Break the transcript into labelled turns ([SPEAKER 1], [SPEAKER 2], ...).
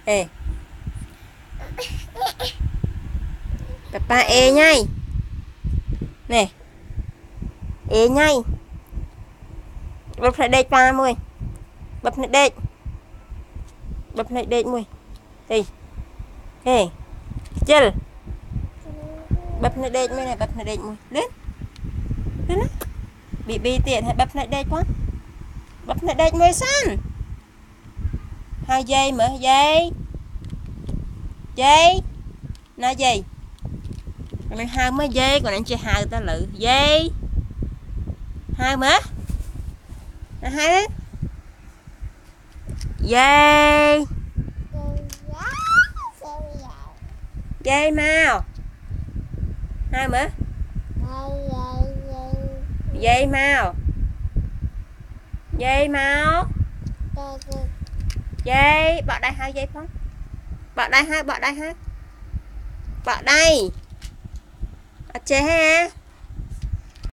[SPEAKER 1] Ê. Papa e nhai. Nè. E nhai. Bập lại đệt pa mui. Bập lại đệt. Bập lại đệt mui. Ê. Ê. Chل. Bập lại đệt mui này, bập lại đệt mui. Lên. Lên á. Bị tiện hay bập lại đệt quá. Bập lại đệt mui san. 2 giây mở giây. Giây. Nó giây. Còn 2 mới giây, còn anh chơi 2 ta lự. Giây. 2 mở. 2 đấy. Giây. Giây mau. 2 mở. Giây mau. Giây mau. Giây. Bỏ đây 2 giây không? Bỏ đây ha, bỏ đây ha. Bỏ đây. Chế ha.